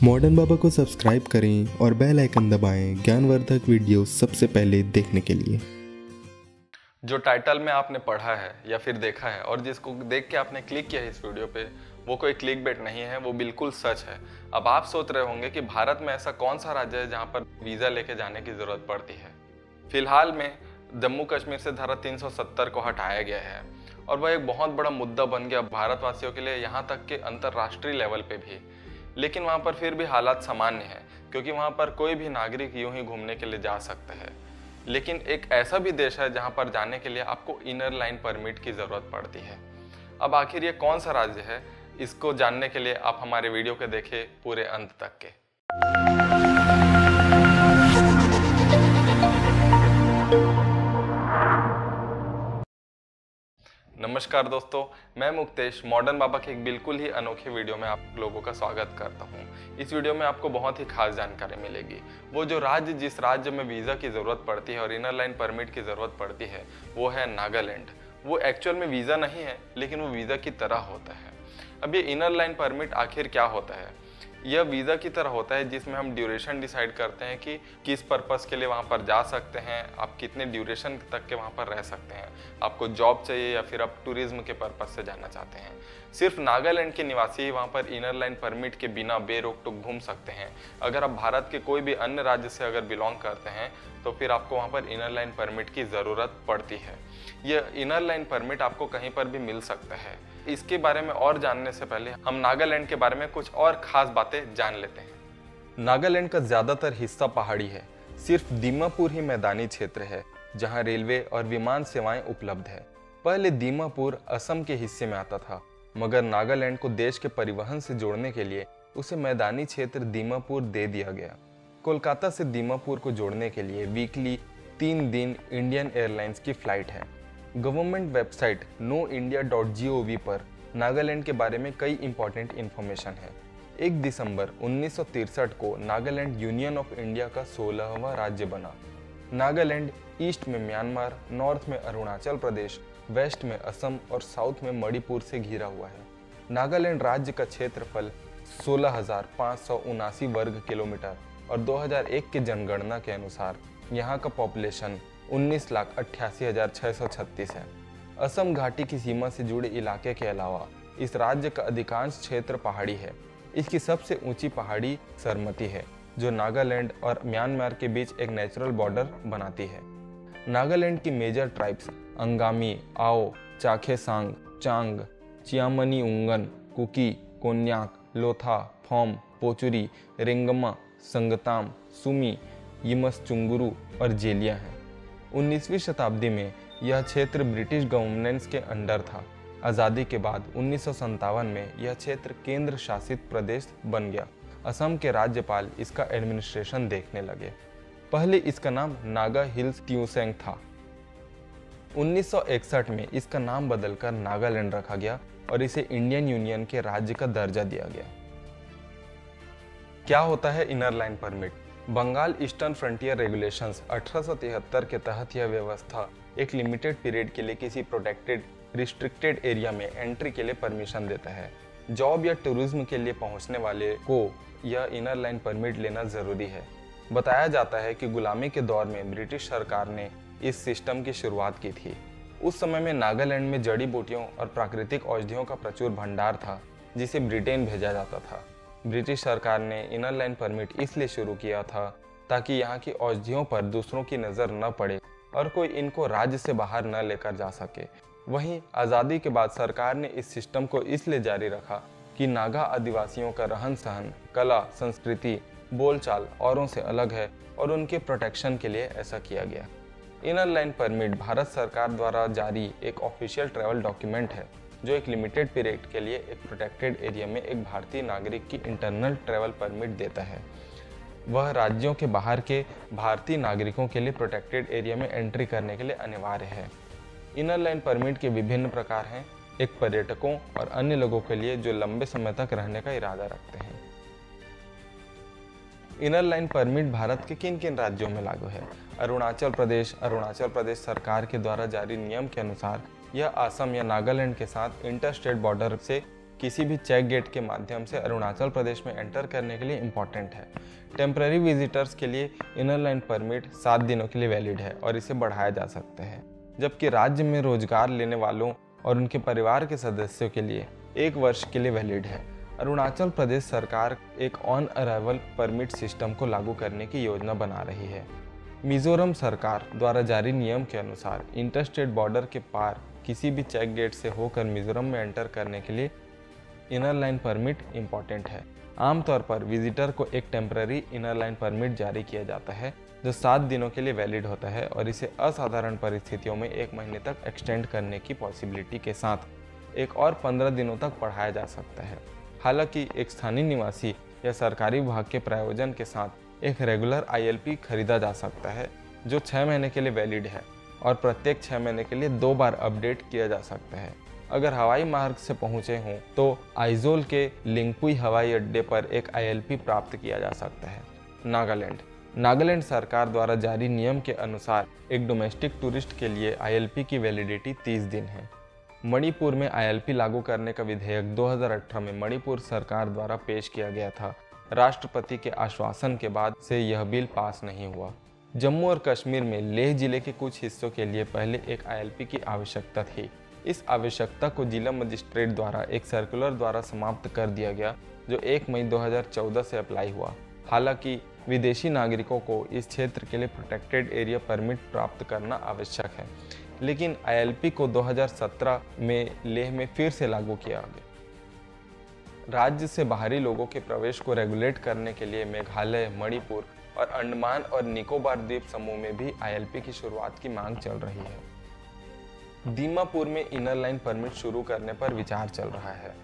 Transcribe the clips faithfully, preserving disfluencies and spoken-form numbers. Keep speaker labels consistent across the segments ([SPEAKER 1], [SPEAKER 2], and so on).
[SPEAKER 1] Modern बाबा को subscribe करें और बेल आइकन दबाएं ज्ञानवर्धक वीडियो सबसे पहले देखने के लिए।
[SPEAKER 2] जो टाइटल में आपने पढ़ा है या फिर देखा है और जिसको देख के आपने क्लिक किया है इस वीडियो पे, वो कोई क्लिक बेट नहीं है, वो बिल्कुल सच है। अब आप सोच रहे होंगे कि भारत में ऐसा कौन सा राज्य है जहाँ पर वीज़ा लेके जाने की ज़रूरत पड़ती है। फिलहाल में जम्मू कश्मीर से धारा तीन सौ सत्तर को हटाया गया है और वह एक बहुत बड़ा मुद्दा बन गया भारतवासियों के लिए, यहाँ तक कि अंतर्राष्ट्रीय लेवल पे भी। लेकिन वहाँ पर फिर भी हालात सामान्य हैं, क्योंकि वहाँ पर कोई भी नागरिक यूं ही घूमने के लिए जा सकता है। लेकिन एक ऐसा भी देश है जहाँ पर जाने के लिए आपको इनर लाइन परमिट की ज़रूरत पड़ती है। अब आखिर ये कौन सा राज्य है, इसको जानने के लिए आप हमारे वीडियो के देखें पूरे अंत तक के। नमस्कार दोस्तों, मैं मुक्तेश मॉडर्न बाबा के एक बिल्कुल ही अनोखे वीडियो में आप लोगों का स्वागत करता हूं। इस वीडियो में आपको बहुत ही खास जानकारी मिलेगी। वो जो राज्य जिस राज्य में वीज़ा की ज़रूरत पड़ती है और इनर लाइन परमिट की ज़रूरत पड़ती है, वो है नागालैंड। वो एक्चुअल में वीज़ा नहीं है, लेकिन वो वीज़ा की तरह होता है। अब ये इनर लाइन परमिट आखिर क्या होता है? यह वीज़ा की तरह होता है जिसमें हम ड्यूरेशन डिसाइड करते हैं कि किस पर्पस के लिए वहाँ पर जा सकते हैं, आप कितने ड्यूरेशन तक के वहाँ पर रह सकते हैं, आपको जॉब चाहिए या फिर आप टूरिज्म के पर्पस से जाना चाहते हैं। सिर्फ नागालैंड के निवासी ही वहाँ पर इनर लाइन परमिट के बिना बेरोक टोक घूम सकते हैं। अगर आप भारत के कोई भी अन्य राज्य से अगर बिलोंग करते हैं तो फिर आपको वहाँ पर इनर लाइन परमिट की ज़रूरत पड़ती है। यह इनर लाइन परमिट आपको कहीं पर भी मिल सकता है। इसके बारे में और जानने से पहले हम नागालैंड के बारे में कुछ और खास बातें जान लेते हैं। नागालैंड का ज़्यादातर हिस्सा पहाड़ी है। सिर्फ दीमापुर ही मैदानी क्षेत्र है जहां रेलवे और विमान सेवाएं उपलब्ध है। पहले दीमापुर असम के हिस्से में आता था, मगर नागालैंड को देश के परिवहन से जोड़ने के लिए उसे मैदानी क्षेत्र दीमापुर दे दिया गया। कोलकाता से दीमापुर को जोड़ने के लिए वीकली तीन दिन इंडियन एयरलाइंस की फ्लाइट है। Government website know India dot G O V पर नागालैंड के बारे में कई इंपॉर्टेंट इन्फॉर्मेशन है। एक दिसंबर उन्नीस सौ तिरसठ को नागालैंड यूनियन ऑफ इंडिया का सोलहवां राज्य बना। नागालैंड ईस्ट में म्यांमार, नॉर्थ में अरुणाचल प्रदेश, वेस्ट में असम और साउथ में मणिपुर से घिरा हुआ है। नागालैंड राज्य का क्षेत्रफल सोलह हजार पाँच सौ उनासी वर्ग किलोमीटर और दो हज़ार एक के जनगणना के अनुसार यहाँ का पॉपुलेशन उन्नीस लाख अट्ठासी हजार छः सौ छत्तीस है। असम घाटी की सीमा से जुड़े इलाके के अलावा इस राज्य का अधिकांश क्षेत्र पहाड़ी है। इसकी सबसे ऊंची पहाड़ी सरमती है, जो नागालैंड और म्यांमार के बीच एक नेचुरल बॉर्डर बनाती है। नागालैंड की major tribes Angami, Ao, Chakhesang, Chang, Khiamniungan, Kuki, Konyak, Lotha, Phom, Pochury, Rengma, Sangtam, Sumi, Yimchungru और जेलिया हैं। उन्नीसवीं शताब्दी में यह क्षेत्र ब्रिटिश गवर्नेंस के अंडर था। आज़ादी के बाद उन्नीस सौ सत्तावन में यह क्षेत्र केंद्र शासित प्रदेश बन गया। असम के राज्यपाल इसका एडमिनिस्ट्रेशन देखने लगे। पहले इसका नाम नागा हिल्स त्यूसेंग था। उन्नीस सौ इकसठ में इसका नाम बदलकर नागालैंड रखा गया और इसे इंडियन यूनियन के राज्य का दर्जा दिया गया। क्या होता है inner line permit? Bengal eastern frontier regulations अठारह सौ तिहत्तर के तहत यह व्यवस्था एक लिमिटेड पीरियड के लिए किसी प्रोटेक्टेड रिस्ट्रिक्टेड एरिया में एंट्री के लिए परमिशन देता है। जॉब या टूरिज्म के लिए पहुंचने वाले को यह इनर लाइन परमिट लेना ज़रूरी है। बताया जाता है कि गुलामी के दौर में ब्रिटिश सरकार ने इस सिस्टम की शुरुआत की थी। उस समय में नागालैंड में जड़ी बूटियों और प्राकृतिक औषधियों का प्रचुर भंडार था, जिसे ब्रिटेन भेजा जाता था। ब्रिटिश सरकार ने इनर लाइन परमिट इसलिए शुरू किया था ताकि यहाँ की औषधियों पर दूसरों की नज़र न पड़े और कोई इनको राज्य से बाहर न लेकर जा सके। वहीं आज़ादी के बाद सरकार ने इस सिस्टम को इसलिए जारी रखा कि नागा आदिवासियों का रहन सहन, कला, संस्कृति, बोलचाल औरों से अलग है और उनके प्रोटेक्शन के लिए ऐसा किया गया। इनर लाइन परमिट भारत सरकार द्वारा जारी एक ऑफिशियल ट्रैवल डॉक्यूमेंट है, जो एक लिमिटेड पीरियड के लिए एक प्रोटेक्टेड एरिया में एक भारतीय नागरिक की इंटरनल ट्रैवल परमिट देता है। वह राज्यों के बाहर के भारतीय नागरिकों के लिए प्रोटेक्टेड एरिया में एंट्री करने के लिए अनिवार्य है। इनर लाइन परमिट के विभिन्न प्रकार हैं, एक पर्यटकों और अन्य लोगों के लिए जो लंबे समय तक रहने का इरादा रखते हैं। इनर लाइन परमिट भारत के किन किन राज्यों में लागू है? अरुणाचल प्रदेश अरुणाचल प्रदेश सरकार के द्वारा जारी नियम के अनुसार यह असम या नागालैंड के साथ इंटर स्टेट बॉर्डर से किसी भी चेक गेट के माध्यम से अरुणाचल प्रदेश में एंटर करने के लिए इम्पॉर्टेंट है। टेम्पररी विजिटर्स के लिए इनर लाइन परमिट सात दिनों के लिए वैलिड है और इसे बढ़ाया जा सकता है, जबकि राज्य में रोजगार लेने वालों और उनके परिवार के सदस्यों के लिए एक वर्ष के लिए वैलिड है। अरुणाचल प्रदेश सरकार एक ऑन अराइवल परमिट सिस्टम को लागू करने की योजना बना रही है। मिजोरम सरकार द्वारा जारी नियम के अनुसार इंटरस्टेट बॉर्डर के पार किसी भी चेक गेट से होकर मिजोरम में एंटर करने के लिए इनर लाइन परमिट इम्पॉर्टेंट है। आमतौर पर विजिटर को एक टेम्पररी इनर लाइन परमिट जारी किया जाता है जो सात दिनों के लिए वैलिड होता है और इसे असाधारण परिस्थितियों में एक महीने तक एक्सटेंड करने की पॉसिबिलिटी के साथ एक और पंद्रह दिनों तक बढ़ाया जा सकता है। हालांकि एक स्थानीय निवासी या सरकारी विभाग के प्रायोजन के साथ एक रेगुलर आई एल पी खरीदा जा सकता है जो छः महीने के लिए वैलिड है और प्रत्येक छः महीने के लिए दो बार अपडेट किया जा सकता है। अगर हवाई मार्ग से पहुंचे हों तो आइजोल के लिंगपुई हवाई अड्डे पर एक आई एल पी प्राप्त किया जा सकता है। नागालैंड नागालैंड सरकार द्वारा जारी नियम के अनुसार एक डोमेस्टिक टूरिस्ट के लिए आई एल पी की वैलिडिटी तीस दिन है। मणिपुर में आई एल पी लागू करने का विधेयक दो हज़ार अठारह में मणिपुर सरकार द्वारा पेश किया गया था। राष्ट्रपति के आश्वासन के बाद से यह बिल पास नहीं हुआ। जम्मू और कश्मीर में लेह जिले के कुछ हिस्सों के लिए पहले एक आई एल पी की आवश्यकता थी। इस आवश्यकता को जिला मजिस्ट्रेट द्वारा एक सर्कुलर द्वारा समाप्त कर दिया गया जो एक मई दो हज़ार चौदह से अप्लाई हुआ। हालांकि विदेशी नागरिकों को इस क्षेत्र के लिए प्रोटेक्टेड एरिया परमिट प्राप्त करना आवश्यक है, लेकिन आई एल पी को दो हज़ार सत्रह में लेह में फिर से लागू किया गया। राज्य से बाहरी लोगों के प्रवेश को रेगुलेट करने के लिए मेघालय, मणिपुर और अंडमान और निकोबार द्वीप समूह में भी आई एल पी की शुरुआत की मांग चल रही है। दीमापुर में इनर लाइन परमिट शुरू करने पर विचार चल रहा है।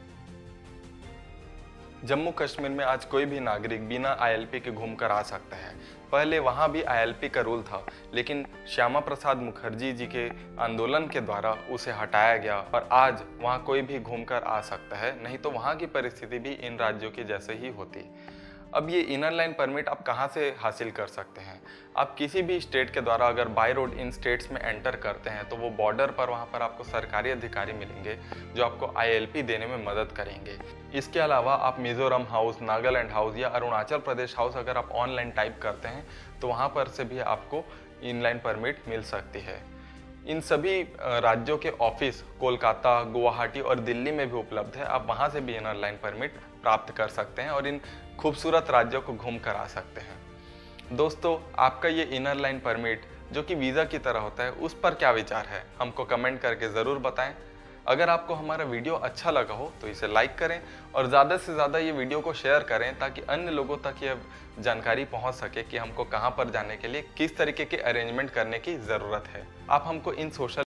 [SPEAKER 2] जम्मू कश्मीर में आज कोई भी नागरिक बिना आई एल पी के घूम कर आ सकता है। पहले वहाँ भी आई एल पी का रूल था, लेकिन श्यामा प्रसाद मुखर्जी जी के आंदोलन के द्वारा उसे हटाया गया और आज वहाँ कोई भी घूमकर आ सकता है, नहीं तो वहाँ की परिस्थिति भी इन राज्यों की जैसे ही होती। अब ये इनर लाइन परमिट आप कहाँ से हासिल कर सकते हैं? आप किसी भी स्टेट के द्वारा अगर बाय रोड इन स्टेट्स में एंटर करते हैं तो वो बॉर्डर पर वहाँ पर आपको सरकारी अधिकारी मिलेंगे जो आपको आई एल पी देने में मदद करेंगे। इसके अलावा आप मिजोरम हाउस, नागालैंड हाउस या अरुणाचल प्रदेश हाउस अगर आप ऑनलाइन टाइप करते हैं तो वहाँ पर से भी आपको इनलाइन परमिट मिल सकती है। इन सभी राज्यों के ऑफिस कोलकाता, गुवाहाटी और दिल्ली में भी उपलब्ध है। आप वहाँ से भी इनर लाइन परमिट प्राप्त कर सकते हैं और इन खूबसूरत राज्यों को घूम कर आ सकते हैं। दोस्तों, आपका ये इनर लाइन परमिट जो कि वीज़ा की तरह होता है उस पर क्या विचार है, हमको कमेंट करके ज़रूर बताएं। अगर आपको हमारा वीडियो अच्छा लगा हो तो इसे लाइक करें और ज़्यादा से ज़्यादा ये वीडियो को शेयर करें ताकि अन्य लोगों तक ये जानकारी पहुंच सके कि हमको कहाँ पर जाने के लिए किस तरीके के अरेंजमेंट करने की ज़रूरत है। आप हमको इन सोशल